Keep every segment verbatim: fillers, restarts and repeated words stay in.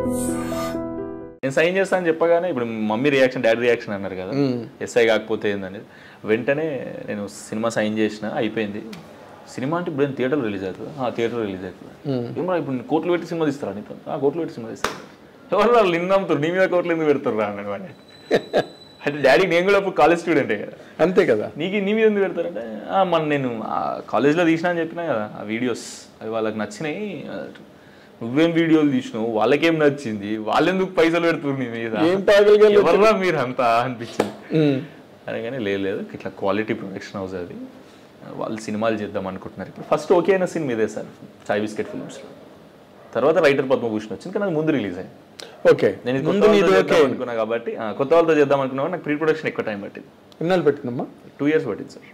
నేను సైన్ చేస్తాను అని చెప్పగానే ఇప్పుడు మమ్మీ రియాక్షన్ డాడీ రియాక్షన్ అన్నారు కదా ఎస్ఐ కాకపోతే ఏందని వెంటనే నేను సినిమా సైన్ చేసిన అయిపోయింది. సినిమా అంటే ఇప్పుడు థియేటర్ రిలీజ్ అవుతుంది, థియేటర్ రిలీజ్ అవుతుంది ఏమో ఇప్పుడు కోట్లు పెట్టి సినిమా తీస్తారా నీతో? కోట్లు పెట్టి సినిమా తీస్తారు. ఎవరు వాళ్ళు నిన్ను నమ్ముతారు, నీ మీద కోట్లు ఎందుకు పెడతారు రా అన్నాడు వాడిని. అంటే డాడీ నేను కూడా ఇప్పుడు కాలేజ్ స్టూడెంటే కదా, అంతే కదా, నీకు నీ మీద ఎందుకు పెడతారంటే మన నేను కాలేజ్లో తీసినా అని చెప్పినా కదా ఆ వీడియోస్ అవి వాళ్ళకి నచ్చినాయి. నువ్వేం వీడియోలు తీసినావు, వాళ్ళకేం నచ్చింది, వాళ్ళెందుకు పైసలు పెడుతున్నారు నీ మీద, ఎవర్రా మీరు అంతా అనిపించింది. అనగానే లేదు లేదు ఇట్లా క్వాలిటీ ప్రొడక్షన్ హౌస్ అది, వాళ్ళు సినిమాలు చేద్దాం అనుకుంటున్నారు ఇప్పుడు. ఫస్ట్ ఓకే అయిన సినిమా ఇదే సార్ చాయ్ బిస్కెట్ ఫిల్మ్స్లో. తర్వాత రైటర్ పద్మభూషణ్ వచ్చింది కానీ అది ముందు రిలీజ్ అయింది. ఓకే నేను అనుకున్నా కాబట్టి కొత్త వాళ్ళతో చేద్దాం అనుకున్నా నాకు ప్రీ ప్రొడక్షన్ ఎక్కువ టైం పట్టింది. ఎన్నాళ్ళు పెట్టిందమ్మా? టూ ఇయర్స్ పట్టింది సార్.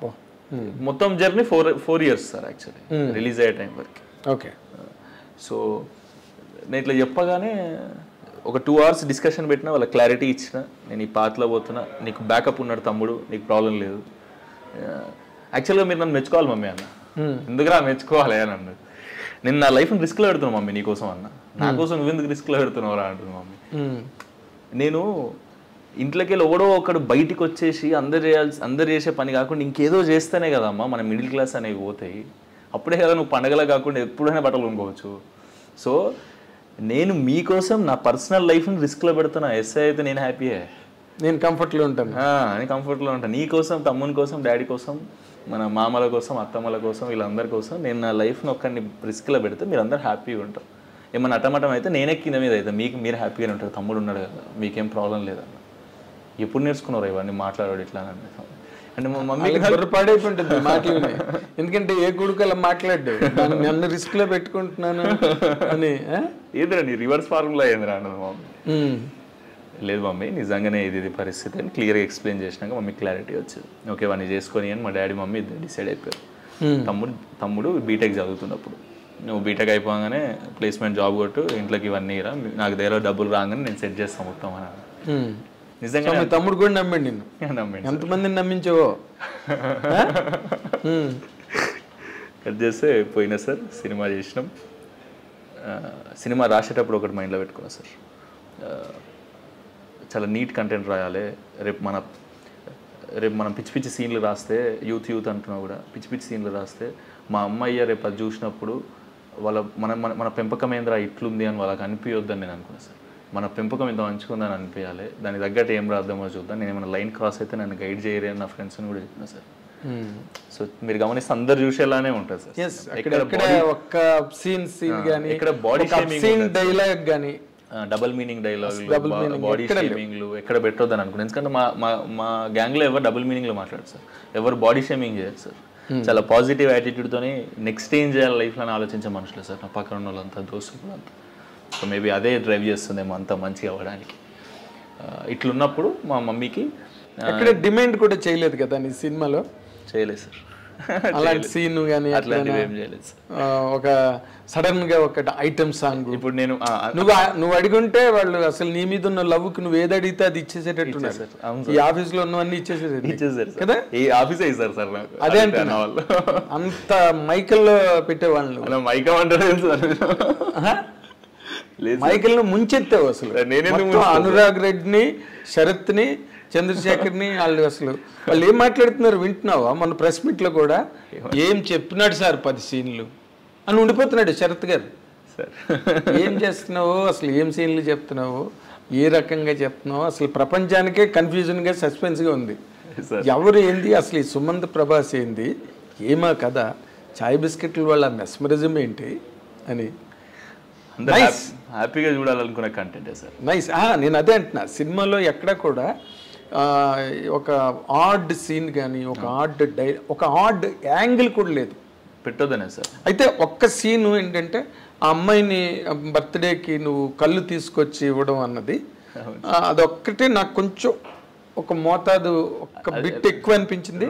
మొత్తం journey four four years sir actually release అయ్యే టైం వరకు. ఓకే. సో నేను ఇట్లా చెప్పగానే ఒక టూ అవర్స్ డిస్కషన్ పెట్టినా వాళ్ళ క్లారిటీ ఇచ్చిన, నేను ఈ పాత్రలో పోతున్నా, నీకు బ్యాకప్ ఉన్నాడు తమ్ముడు, నీకు ప్రాబ్లం లేదు. యాక్చువల్గా మీరు నన్ను మెచ్చుకోవాలి మమ్మీ అన్న, ఎందుకురా మెచ్చుకోవాలి అని అన్నది. నేను నా లైఫ్ని రిస్క్లో పెడుతున్నాను మమ్మీ నీకోసం అన్న, నా కోసం నువ్వెందుకు రిస్క్లో పెడుతున్నావురా అంటుంది మమ్మీ. నేను ఇంట్లోకి వెళ్ళి ఎవడో ఒకడు బయటికి వచ్చేసి అందరు చేయాల్సి అందరు చేసే పని కాకుండా ఇంకేదో చేస్తేనే కదమ్మా మన మిడిల్ క్లాస్ అనేవి పోతాయి. అప్పుడే కదా నువ్వు పండగలా కాకుండా ఎప్పుడైనా బట్టలు కొనుక్కోవచ్చు. సో నేను మీకోసం నా పర్సనల్ లైఫ్ని రిస్క్లో పెడుతున్నా. ఎస్ఐ అయితే నేను హ్యాపీయే, నేను కంఫర్ట్లో ఉంటాను, నేను కంఫర్ట్లో ఉంటాను. నీ కోసం, తమ్ముని కోసం, డాడీ కోసం, మన మామల కోసం, అత్తమ్మల కోసం, వీళ్ళందరి కోసం నేను నా లైఫ్ని ఒక్కడిని రిస్క్లో పెడితే మీరు అందరు హ్యాపీగా ఉంటారు. ఏమన్నా అటమటం అయితే నేనే కింద మీద అయితే మీకు మీరు హ్యాపీగానే ఉంటారు. తమ్ముడు ఉన్నాడు కదా, మీకేం ప్రాబ్లం లేదన్న. ఎప్పుడు నేర్చుకున్నారు ఇవన్నీ మాట్లాడాడు ఇట్లా అని అంటే మా మమ్మీకి పడైపోయింటుంది మాటలు. ఎందుకంటే ఏ కొడుకు అలా మాట్లాడు, నన్ను రిస్క్ లో పెట్టుకుంటున్నాను అని. ఏదిరా నీ రివర్స్ ఫార్ములా ఏందిరా అన్నది మమ్మీ. లేదు మమ్మీ నిజంగానే ఇది ఇది పరిస్థితి అని క్లియర్గా ఎక్స్ప్లెయిన్ చేసినాక మమ్మీ క్లారిటీ వచ్చింది. ఓకే వాడిని చేసుకొని అని మా డాడీ మమ్మీ ఇద్దరు డిసైడ్ అయిపోయారు. తమ్ముడు తమ్ముడు బీటెక్ చదువుతున్నప్పుడు నువ్వు బీటెక్ అయిపోగానే ప్లేస్మెంట్ జాబ్ కొట్టు, ఇంట్లోకి ఇవన్నీ రా, నాకు దగ్గర డబ్బులు రాగానే నేను సెట్ చేస్తాను మొత్తం అని. నిజంగా మీ తమ్ముడు కూడా నమ్మండి నిన్ను. నమ్మండి. ఎంతమందిని నమ్మించావో. కట్ చేస్తే పోయినా సార్ సినిమా చేసినాం. సినిమా రాసేటప్పుడు ఒకటి మైండ్లో పెట్టుకున్నా సార్, చాలా నీట్ కంటెంట్ రాయాలి. రేపు మన రేపు మనం పిచ్చి పిచ్చి సీన్లు రాస్తే, యూత్ యూత్ అంటున్నా కూడా పిచ్చి పిచ్చి సీన్లు రాస్తే మా అమ్మయ్య రేపు అది చూసినప్పుడు వాళ్ళ మన మన పెంపకం ఏంద్రా ఇట్లుంది అని వాళ్ళకి అనిపించొద్దని నేను అనుకున్నాను సార్. మన పెంపకం ఇంత మంచుకుందని అనిపించాలి, దానికి తగ్గట్టు ఏం రాద్దామో చూద్దాం, నేను ఏమైనా లైన్ క్రాస్ అయితే నన్ను గైడ్ చేయరు అని నా ఫ్రెండ్స్ని కూడా చెప్పిన సార్. సో మీరు గమనిస్తే అందరు చూసేలానే ఉంటుంది సార్. ఒక్క సీన్ సీన్ గానీ ఇక్కడ బాడీ షేమింగ్ డైలాగ్ గానీ డబుల్ మీనింగ్ డైలాగులు, బాడీ షేమింగ్లు ఎక్కడ పెట్టొద్దని అనుకున్నాను. ఎందుకంటే మా మా మా గ్యాంగ్లో ఎవరు డబుల్ మీనింగ్లో మాట్లాడరు సార్, ఎవరు బాడీ షేమింగ్ చేయరు సార్. చాలా పాజిటివ్ యాటిట్యూడ్తోనే నెక్స్ట్ ఏం చేయాలి లైఫ్లో ఆలోచించే మనుషులే సార్ నా పక్కన ఉన్న వాళ్ళంతా, దోస్తులు అంతా. సో మేబీ అదే డ్రైవ్ చేస్తుందేమో అంత మంచిగా అవ్వడానికి. ఇట్లున్నప్పుడు మా మమ్మీకి అక్కడ డిమాండ్ కూడా చేయలేదు కదా నీ సినిమాలో? చేయలేదు సార్, అలాంటి సీన్ కానీ అట్లాంటివి ఏం చేయలేదు సార్. ఒక సడన్ గా ఒక ఐటమ్ సాంగ్ ఇప్పుడు నేను నువ్వు నువ్వు అడిగుంటే వాళ్ళు అసలు నీ మీద ఉన్న లవ్ కి నువ్వు ఏది అడిగితే అది ఇచ్చేసేటట్టు ఈ ఆఫీస్ లో ఉన్నవన్నీ ఇచ్చేసేది ఇచ్చేసారు కదా, ఈ ఆఫీసే ఇస్తారు సార్ నాకు. అదే అంటున్నా వాళ్ళు అంత మైకల్లో పెట్టేవాళ్ళు. మైకం అంటారు మైకల్ ను ముంచెత్తావు అసలు. అనురాగ్ రెడ్డిని, శరత్ని, చంద్రశేఖర్ని వాళ్ళు అసలు వాళ్ళు ఏం మాట్లాడుతున్నారు వింటున్నావా? మన ప్రెస్ మీట్ లో కూడా ఏం చెప్పినాడు సార్ పది సీన్లు అని ఉండిపోతున్నాడు శరత్ గారు. ఏం చేస్తున్నావు అసలు, ఏం సీన్లు చెప్తున్నావు, ఏ రకంగా చెప్తున్నావు అసలు ప్రపంచానికే కన్ఫ్యూజన్ గా సస్పెన్స్ గా ఉంది. ఎవరు ఏంది అసలు, ఈ సుమంత్ ప్రభాస్ ఏంది, ఏమా కదా, చాయ్ బిస్కెట్లు వాళ్ళ మెస్మరిజం ఏంటి అని హ్యాపీగా చూడాలనుకునే కంటెంటే సార్. నైస్. నేను అదే అంటున్నా, సినిమాలో ఎక్కడ కూడా ఒక ఆడ్ సీన్ కానీ ఒక ఆడ్ డై ఒక ఆడ్ యాంగిల్ కూడా లేదు, పెట్టొద్దనే సార్. అయితే ఒక్క సీను ఏంటంటే ఆ అమ్మాయిని బర్త్డేకి నువ్వు కళ్ళు తీసుకొచ్చి ఇవ్వడం అన్నది, అదొక్కటే నాకు కొంచెం ఒక మోతాదు ఒక బిట్ ఎక్కువ అనిపించింది.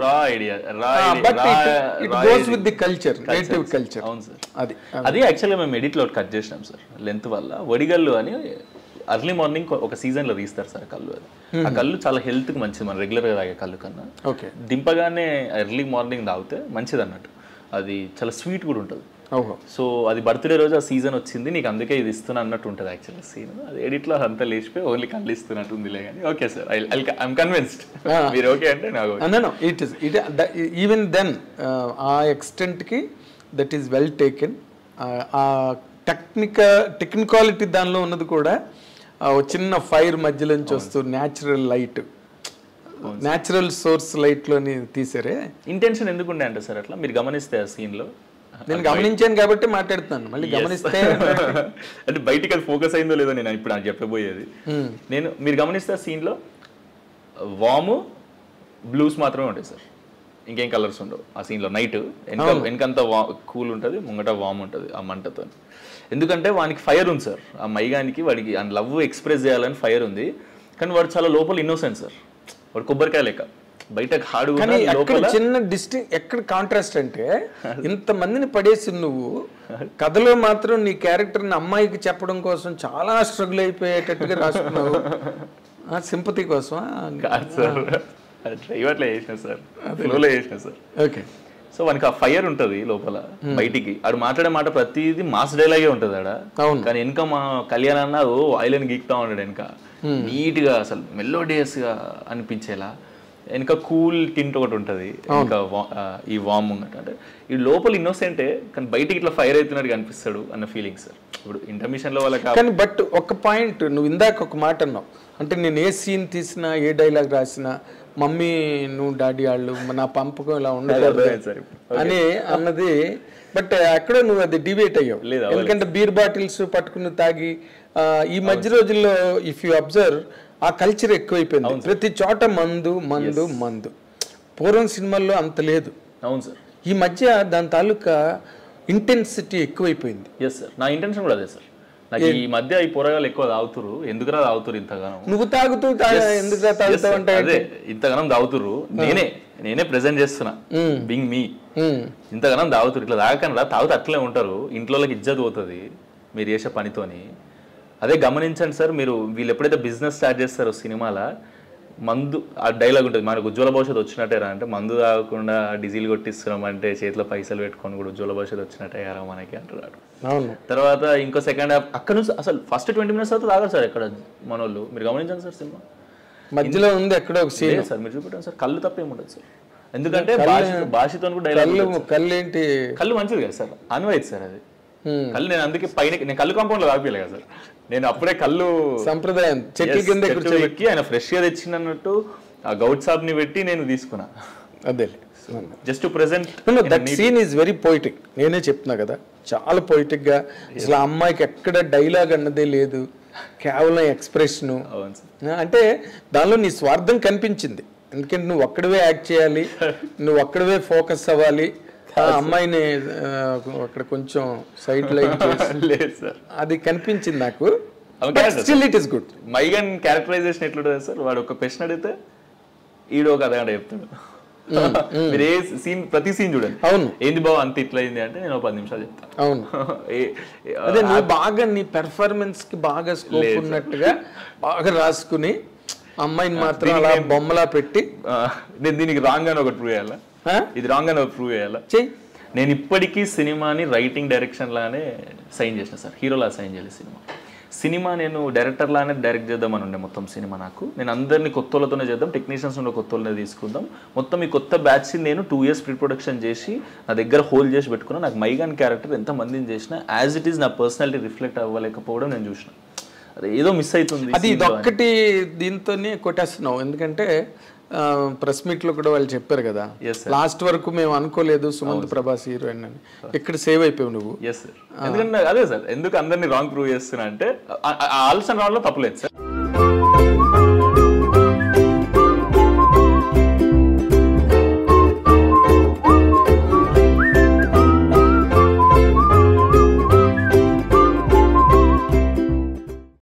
Culture native culture. అవును సార్, అది అది యాక్చువల్గా మేము ఎడిట్లో కట్ చేసినాం సార్ లెంత్ వల్ల. వడిగల్లు అని అర్లీ మార్నింగ్ ఒక సీజన్ లో తీస్తారు సార్ కళ్ళు. అది ఆ కళ్ళు చాలా హెల్త్ కి మంచిది, మన రెగ్యులర్ గా తాగే కళ్ళు కన్నా. ఓకే. దింపగానే ఎర్లీ మార్నింగ్ తాగితే మంచిది అన్నట్టు. అది చాలా స్వీట్ కూడా ఉంటుంది. సో అది బర్త్డే రోజు ఆ సీజన్ వచ్చింది, నీకు అందుకే ఇది ఇస్తున్నా అన్నట్టు ఉంటుంది యాక్చువల్లీ సీన్. అది ఎడిట్లో అంతా లేచిపోయి ఓన్లీ కళ్ళు ఇస్తున్నట్టు ఉందిలే కానీ okay sir, I I'm convinced. మీరు ఓకే అంటే నాకు it is it even then uh ఎక్స్టెంట్కి that is well taken. Uh technique technicality దానిలో ఉన్నది కూడా చిన్న ఫైర్ మధ్యలోంచి వస్తూ న్యాచురల్ లైట్, న్యాచురల్ సోర్స్ లైట్లోని తీసారే. ఇంటెన్షన్ ఎందుకుండే అంటే సార్ అట్లా మీరు గమనిస్తే ఆ సీన్లో నేను గమనించాను కాబట్టి మాట్లాడుతున్నాను, మళ్ళీ గమనిస్తే అంటే బయటికి అది ఫోకస్ అయిందో లేదో నేను ఇప్పుడు నాకు చెప్పబోయేది. నేను మీరు గమనిస్తే ఆ సీన్లో వాము బ్లూస్ మాత్రమే ఉంటాయి సార్, ఇంకేం కలర్స్ ఉండవు ఆ సీన్లో. నైట్ వెనక వెనకంతా వా కూల్ ఉంటుంది, ముంగట వామ్ ఉంటుంది ఆ మంటతో. ఎందుకంటే వానికి ఫైర్ ఉంది సార్, ఆ మైగానికి వాడికి ఆ లవ్ ఎక్స్ప్రెస్ చేయాలని ఫైర్ ఉంది, కానీ వాడు చాలా లోపల ఇన్నోసెంట్ సార్, వాడు కొబ్బరికాయ లెక్క బయట హాడు. చిన్న డిస్టింగ్ ఎక్కడ కాంట్రాస్ట్ అంటే ఇంతమందిని పడేసి నువ్వు కథలో మాత్రం నీ క్యారెక్టర్ని అమ్మాయికి చెప్పడం కోసం చాలా స్ట్రగుల్ అయిపోయేటట్టుగా రాసుకున్నావు, సింపతి కోసం. ఇవట్లా చేసిన సార్, ఫ్లోలో చేసిన సార్. ఓకే. సో వానికి ఆ ఫైర్ ఉంటుంది లోపల, బయటికి ఆడు మాట్లాడే మాట ప్రతిదీ మాస్ డైలాగే ఉంటుంది ఆడ. కానీ వెనక మా కళ్యాణ్ అన్న ఓ ఐలన్ గీక్తా ఉంటాడు వెనక, నీట్గా అసలు మెలోడియస్గా అనిపించేలా. వెనక కూల్ టింట్ ఒకటి ఉంటుంది, ఇంకా ఈ వామ్ అంటే ఈ లోపల ఇన్నోసెంటే కానీ బయటికి ఇట్లా ఫైర్ అవుతున్నట్టు కనిపిస్తాడు అన్న ఫీలింగ్ సార్. ఇప్పుడు ఇంటర్మిషన్లో వాళ్ళకి కానీ బట్ ఒక పాయింట్ నువ్వు ఇందాక ఒక మాట అన్నావు, అంటే నేను ఏ సీన్ తీసినా ఏ డైలాగ్ రాసినా మమ్మీ నువ్వు డాడీ వాళ్ళు నా పంపకం ఇలా ఉండదు అని అన్నది. బట్ అక్కడ నువ్వు అది డిబేట్ అయ్యావు, ఎందుకంటే బీర్ బాటిల్స్ పట్టుకుని తాగి ఈ మధ్య రోజుల్లో ఇఫ్ యూ అబ్జర్వ్ ఆ కల్చర్ ఎక్కువైపోయింది, ప్రతి చోట మందు మందు మందు. పూర్వం సినిమాల్లో అంత లేదు. అవును సార్. ఈ మధ్య దాని తాలూకా ఇంటెన్సిటీ ఎక్కువైపోయింది. ఎస్ సార్, నా ఇంటెన్షన్ కూడా అదే సార్. నాకు ఈ మధ్య ఈ పోరగాళ్ళు ఎక్కువ తాగుతురు, ఎందుకురా తాగుతురు ఇంతగానం, నువ్వు తాగుతూ ఎందుకురా తాగుతావు అంటే అదే ఇంతగానం తాగుతురు, నేనే నేనే ప్రెజెంట్ చేస్తున్నా బింగ్ మీ, ఇంతగానం తాగుతురు, ఇట్లా తాగకుండా తాగుతూ అట్లే ఉంటారు, ఇంట్లోకి ఇజ్జత్ పోతుంది మీరు చేసే పనితోని. అదే గమనించండి సార్, మీరు వీళ్ళు ఎప్పుడైతే బిజినెస్ స్టార్ట్ చేస్తారో సినిమాలో మందు ఆ డైలాగ్ ఉంటుంది, మనకు ఉజ్వల భవిష్యత్తు వచ్చినట్టేరా అంటే మందు తాగకుండా డీజిల్ కొట్టిస్తున్నాం అంటే చేతిలో పైసలు పెట్టుకొని కూడా ఉజ్వల భవిష్యత్తు వచ్చినట్టేరా మనకి అంటున్నాడు. తర్వాత ఇంకో సెకండ్ హాఫ్ అక్కడ నుంచి అసలు ఫస్ట్ ట్వంటీ మినిట్స్ తర్వాత తాగారు సార్ ఎక్కడ మన వాళ్ళు. మీరు గమనించండి సార్, సినిమా మధ్యలో ఉంది ఎక్కడ ఒక సీన్ సార్, మీరు చూపెట్టాను సార్, కళ్ళు తప్ప ఏముండదు సార్. ఎందుకంటే భాషతో కూడా డైలాగ్ కళ్ళు ఏంటి, కళ్ళు మంచిది కదా సార్, అన్వయిత్ సార్ అది కళ్ళు. నేను అందుకే పైన నేను కళ్ళు కాంపౌండ్ లో తాగిపోయలే కదా సార్, నేను అప్పుడే కళ్ళు సంప్రదాయం చెట్ల కింద ఎక్కి ఆయన ఫ్రెష్ గా తెచ్చినట్టు ఆ గౌట్ సాబ్ ని పెట్టి నేను తీసుకున్నా. అదే just present that scene is very poetic. నేనే చెప్తున్నా కదా, చాలా పోయిటిక్ గా. అసలు ఆ అమ్మాయికి ఎక్కడ డైలాగ్ అన్నదే లేదు, కేవలం ఎక్స్ప్రెషన్. అంటే దానిలో నీ స్వార్థం కనిపించింది, ఎందుకంటే నువ్వు ఒక్కడవే యాక్ట్ చేయాలి, నువ్వు ఒక్కడవే ఫోకస్ అవ్వాలి. ఆ అమ్మాయిని అక్కడ కొంచెం సైడ్ లైన్ లేదు సార్, అది కనిపించింది నాకు. Still it is good. మైగన్ క్యారెక్టరైజేషన్ ఎట్లుంటుంది సార్, వాడు ఒక క్వశ్చన్ అడిగితే ఈడో ఒక అదే చెప్తాడు. మీరు ఏ సీన్ ప్రతి సీన్ చూడండి, అవును ఏంది బావ అంత ఇట్లా అయింది అంటే నేను పది నిమిషాలు చెప్తాను. అవును, అదే నువ్వు బాగా నీ పెర్ఫార్మెన్స్ కి బాగా స్కోప్ ఉన్నట్టుగా బాగా రాసుకుని అమ్మాయిని మాత్రం అలా బొమ్మలా పెట్టి నేను దీనికి రాంగ్ అని ఒకటి ప్రూవ్ చేయాలా, ఇది రాంగ్ అని ప్రూవ్ చేయాలా. చెయ్యి. నేను ఇప్పటికీ సినిమాని రైటింగ్ డైరెక్షన్ లానే సైన్ చేసిన సార్, హీరోలా సైన్ చేయాలి. సినిమా సినిమా నేను డైరెక్టర్ లానే డైరెక్ట్ చేద్దామని ఉండే మొత్తం సినిమా. నాకు నేను అందరినీ కొత్త వాళ్ళతోనే చేద్దాం, టెక్నీషియన్స్ ఉండే కొత్త వాళ్ళనే తీసుకుందాం. మొత్తం ఈ కొత్త బ్యాచ్ని నేను టూ ఇయర్స్ ప్రీ ప్రొడక్షన్ చేసి నా దగ్గర హోల్డ్ చేసి పెట్టుకున్నా. నాకు మైగాన్ క్యారెక్టర్ ఎంత మందిని చేసినా యాజ్ ఇట్ ఈస్ నా పర్సనాలిటీ రిఫ్లెక్ట్ అవ్వలేకపోవడం నేను చూసిన. అదే ఏదో మిస్ అవుతుంది. అది ఇదొక్కటి దీంతోనే కొట్టేస్తున్నావు, ఎందుకంటే ప్రెస్ మీట్ లో కూడా వాళ్ళు చెప్పారు కదా, లాస్ట్ వరకు మేము అనుకోలేదు సుమంత్ ప్రభాస్ హీరోయిన్ అని, ఇక్కడ సేవ్ అయిపోయావు నువ్వు. ఎస్ సార్, ఎందుకంటే అదే సార్ ఎందుకు అందరినీ రాంగ్ ప్రూవ్ చేస్తున్నా అంటే ఆల్సన్ రావడంలో తప్పలేదు సార్.